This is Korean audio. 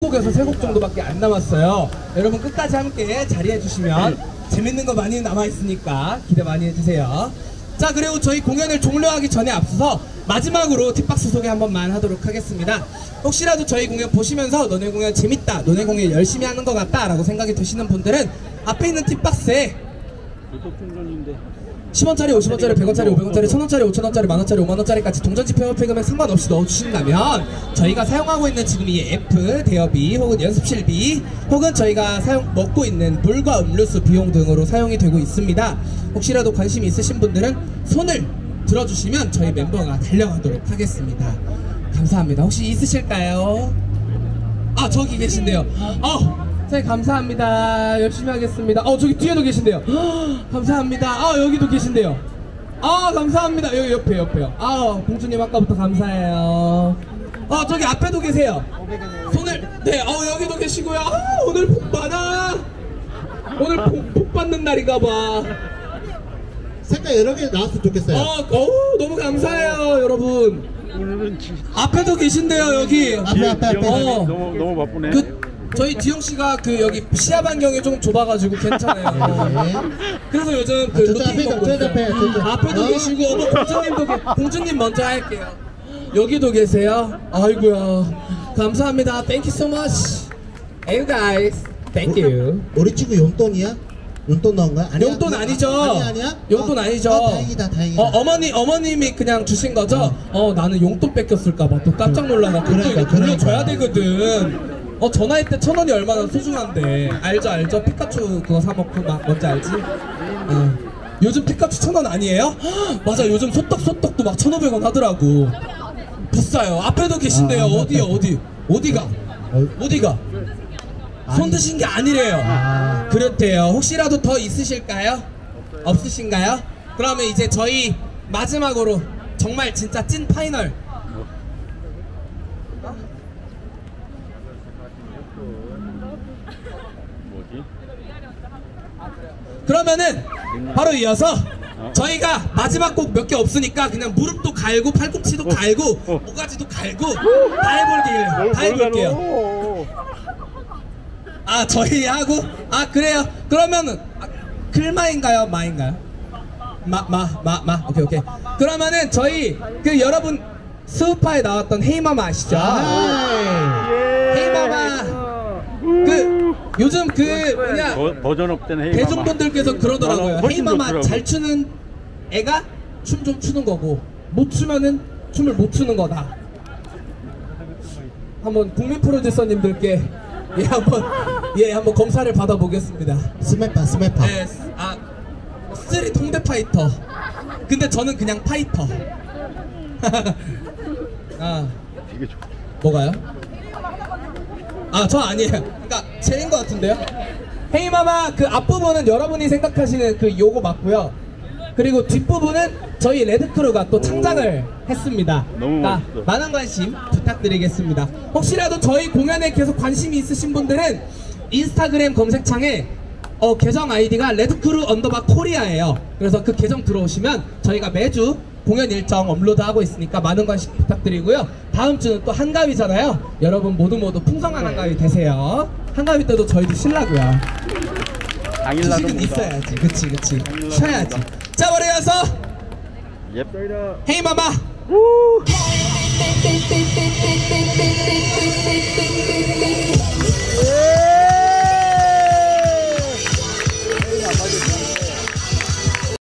2곡에서 3곡 정도밖에 안 남았어요. 여러분 끝까지 함께 자리해주시면 재밌는 거 많이 남아있으니까 기대 많이 해주세요. 자, 그리고 저희 공연을 종료하기 전에 앞서서 마지막으로 팁박스 소개 한 번만 하도록 하겠습니다. 혹시라도 저희 공연 보시면서 너네 공연 재밌다, 너네 공연 열심히 하는 것 같다 라고 생각이 드시는 분들은 앞에 있는 팁박스에 10원짜리, 50원짜리, 100원짜리, 500원짜리, 1000원짜리, 5000원짜리, 만원짜리, 5만원짜리까지 동전지표 협회 금액 상관없이 넣어주신다면 저희가 사용하고 있는 지금 이 F, 대여비, 혹은 연습실비, 혹은 저희가 먹고 있는 물과 음료수 비용 등으로 사용이 되고 있습니다. 혹시라도 관심이 있으신 분들은 손을 들어주시면 저희 멤버가 달려가도록 하겠습니다. 감사합니다. 혹시 있으실까요? 아, 저기 계신데요. 네, 감사합니다. 열심히 하겠습니다. 저기 뒤에도 계신데요. 감사합니다. 여기도 계신데요. 감사합니다. 여기 옆에요. 공주님 아까부터 감사해요. 저기 앞에도 계세요. 손을, 네, 여기도 계시고요. 오늘 복 많아. 오늘 복 받는 날인가봐. 색깔 여러 개 나왔으면 좋겠어요. 너무 감사해요, 여러분. 앞에도 계신데요, 여기. 앞에. 너무 바쁘네. 저희 지영씨가 여기 시야 반경이 좀 좁아가지고 괜찮아요. 그래서 요즘 루틴 먹고 있어요. 앞에도 계시고, 공주님 먼저 할게요. 여기도 계세요. 아이고야. 감사합니다. Thank you so much. Hey guys. Thank you. 우리 친구 용돈이야? 용돈 넣은 거야? 아니야? 용돈 아니죠? 아니야? 용돈 아니죠? 다행이다. 어머님이 그냥 주신 거죠? 나는 용돈 뺏겼을까봐 또 깜짝 놀라가지고 그러니까, 이거 돌려줘야 되거든. 전화할 때 1000원이 얼마나 소중한데. 알죠? 피카츄 그거 사먹고 막 뭔지 알지? 요즘 피카츄 1000원 아니에요? 맞아, 요즘 소떡도 막 1500원 하더라고. 비싸요. 앞에도 계신데요. 어디가? 손 드신 게 아니래요. 그렇대요. 혹시라도 더 있으실까요? 없으신가요? 그러면 이제 저희 마지막으로 정말 진짜 찐 파이널. 그러면은 바로 이어서 저희가 마지막 곡 몇 개 없으니까 그냥 무릎도 갈고 팔꿈치도 갈고 모가지도 갈고 다 해볼게요. 저희 하고 그래요. 그러면은 글마인가요? 마인가요? 오케이. 그러면은 저희 여러분 스우파에 나왔던 헤이마마 아시죠? 헤이마마 요즘 버전 업된 헤이마마 대중분들께서 그러더라고요. 헤이마마 잘 추는 애가 춤 좀 추는 거고 못 추면은 춤을 못 추는 거다. 한번 국민 프로듀서님들께 한번 검사를 받아보겠습니다. 스매파. 네, 스트릿 홍대 파이터. 근데 저는 그냥 파이터. 되게 좋아. 뭐가요? 저 아니에요. 그러니까 제인 것 같은데요. 헤이마마 앞부분은 여러분이 생각하시는 요거 맞고요. 그리고 뒷부분은 저희 레드크루가 또 창작을 했습니다. 너무 많은 관심 부탁드리겠습니다. 혹시라도 저희 공연에 계속 관심이 있으신 분들은 인스타그램 검색창에 계정 아이디가 레드크루 _코리아예요. 그래서 그 계정 들어오시면 저희가 매주 공연 일정 업로드하고 있으니까 많은 관심 부탁드리고요. 다음 주는 또 한가위잖아요. 여러분 모두 풍성한 한가위 되세요. 한가위 때도 저희도 쉬려고요. 주식은 있어야지. 그치. 쉬어야지. 자, 바로 이어서 헤이마마